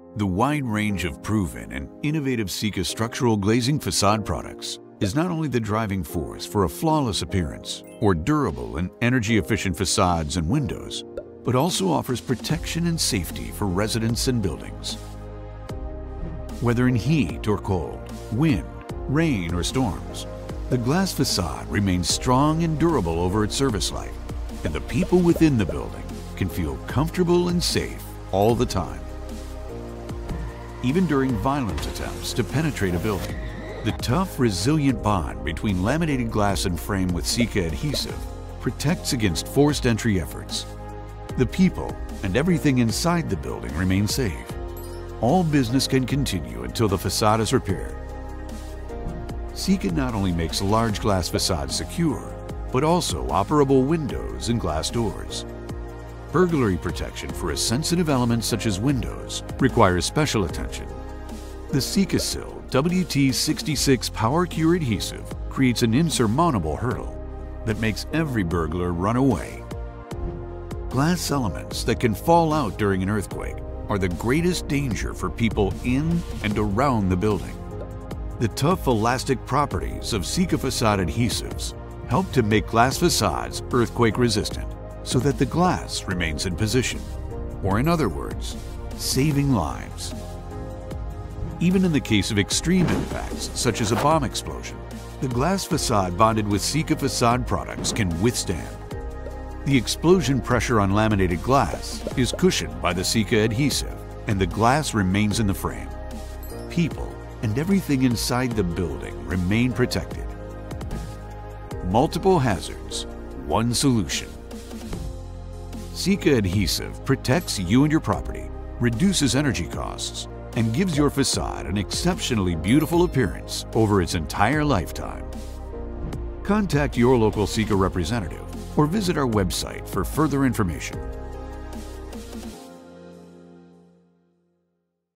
The wide range of proven and innovative Sika structural glazing facade products is not only the driving force for a flawless appearance or durable and energy-efficient facades and windows, but also offers protection and safety for residents and buildings. Whether in heat or cold, wind, rain or storms, the glass facade remains strong and durable over its service life, and the people within the building can feel comfortable and safe all the time. Even during violent attempts to penetrate a building, the tough, resilient bond between laminated glass and frame with Sika adhesive protects against forced entry efforts. The people and everything inside the building remain safe. All business can continue until the facade is repaired. Sika not only makes large glass facades secure, but also operable windows and glass doors. Burglary protection for a sensitive element such as windows requires special attention. The Sika-Sil WT66 Power Cure adhesive creates an insurmountable hurdle that makes every burglar run away. Glass elements that can fall out during an earthquake are the greatest danger for people in and around the building. The tough elastic properties of Sika facade adhesives help to make glass facades earthquake resistant, so that the glass remains in position, or in other words, saving lives. Even in the case of extreme impacts, such as a bomb explosion, the glass facade bonded with Sika facade products can withstand. The explosion pressure on laminated glass is cushioned by the Sika adhesive, and the glass remains in the frame. People and everything inside the building remain protected. Multiple hazards, one solution. Sika adhesive protects you and your property, reduces energy costs, and gives your facade an exceptionally beautiful appearance over its entire lifetime. Contact your local Sika representative or visit our website for further information.